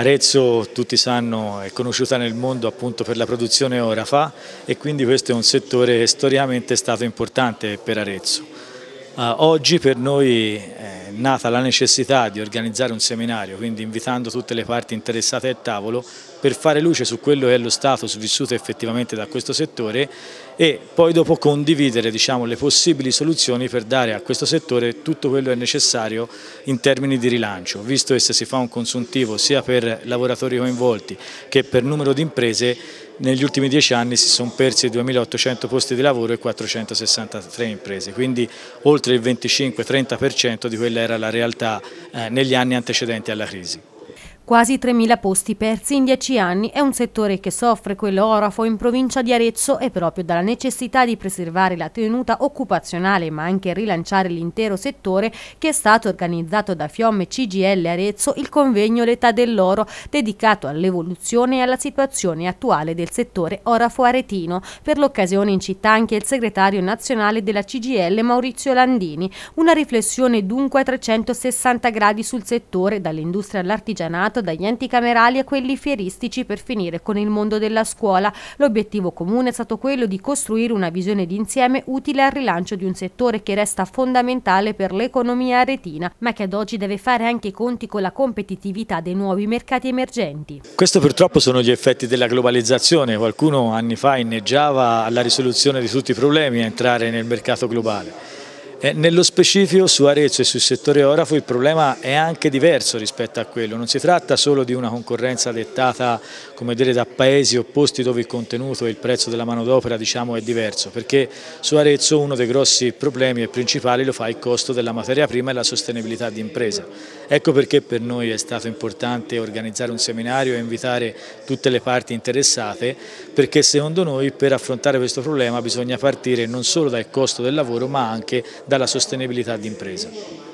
Arezzo, tutti sanno, è conosciuta nel mondo appunto per la produzione orafa e quindi questo è un settore storicamente stato importante per Arezzo. Oggi per noi è nata la necessità di organizzare un seminario, quindi invitando tutte le parti interessate al tavolo per fare luce su quello che è lo status vissuto effettivamente da questo settore e poi dopo condividere, diciamo, le possibili soluzioni per dare a questo settore tutto quello che è necessario in termini di rilancio, visto che se si fa un consuntivo sia per lavoratori coinvolti che per numero di imprese. Negli ultimi 10 anni si sono persi 2.800 posti di lavoro e 463 imprese, quindi oltre il 25-30% di quella era la realtà negli anni antecedenti alla crisi. Quasi 3.000 posti persi in 10 anni è un settore che soffre, quello orafo in provincia di Arezzo, e proprio dalla necessità di preservare la tenuta occupazionale ma anche rilanciare l'intero settore che è stato organizzato da Fiom e CGIL Arezzo il convegno L'età dell'oro, dedicato all'evoluzione e alla situazione attuale del settore orafo aretino. Per l'occasione in città anche il segretario nazionale della CGIL Maurizio Landini. Una riflessione dunque a 360 gradi sul settore, dall'industria all'artigianato, dagli enti camerali a quelli fieristici, per finire con il mondo della scuola. L'obiettivo comune è stato quello di costruire una visione d'insieme utile al rilancio di un settore che resta fondamentale per l'economia aretina, ma che ad oggi deve fare anche i conti con la competitività dei nuovi mercati emergenti. Questo purtroppo sono gli effetti della globalizzazione. Qualcuno anni fa inneggiava alla risoluzione di tutti i problemi a entrare nel mercato globale. Nello specifico su Arezzo e sul settore orafo il problema è anche diverso rispetto a quello, non si tratta solo di una concorrenza dettata, come dire, da paesi opposti dove il contenuto e il prezzo della manodopera, diciamo, è diverso, perché su Arezzo uno dei grossi problemi e principali lo fa il costo della materia prima e la sostenibilità di impresa. Ecco perché per noi è stato importante organizzare un seminario e invitare tutte le parti interessate, perché secondo noi per affrontare questo problema bisogna partire non solo dal costo del lavoro ma anche dalla sostenibilità di impresa.